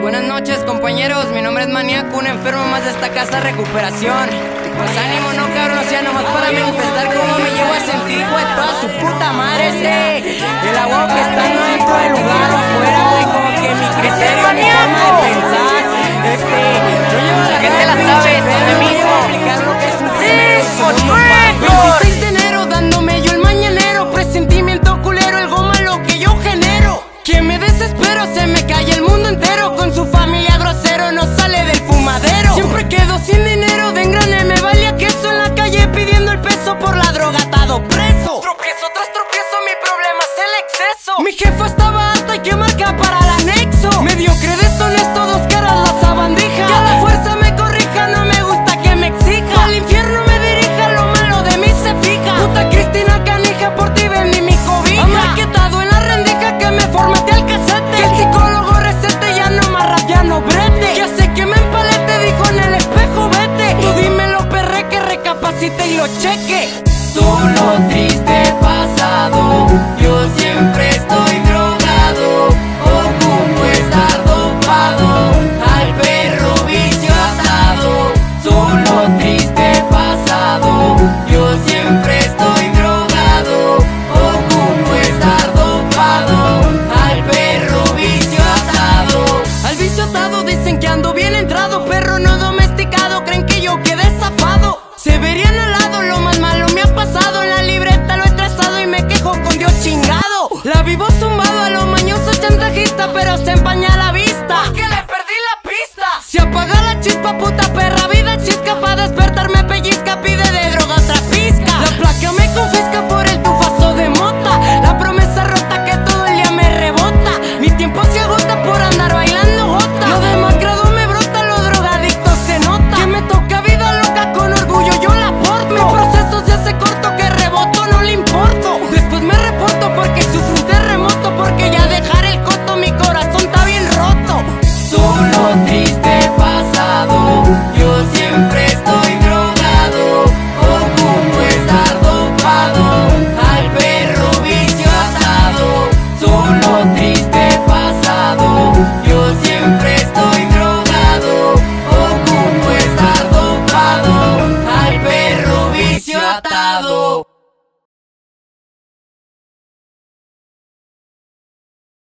Buenas noches, compañeros, mi nombre es Maníaco, un enfermo más de esta casa de recuperación. Pues ánimo, no cabrón, o sea, nomás para manifestar cómo me llevo a sentir, güey, toda su puta madre, el agua que está dentro del lugar o afuera, güey.